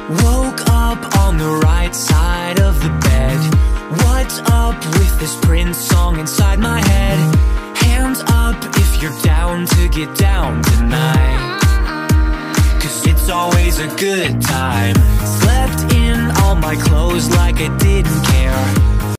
Woke up on the right side of the bed. What's up with this Prince song inside my head? Hands up if you're down to get down tonight, 'cause it's always a good time. Slept in all my clothes like I didn't care.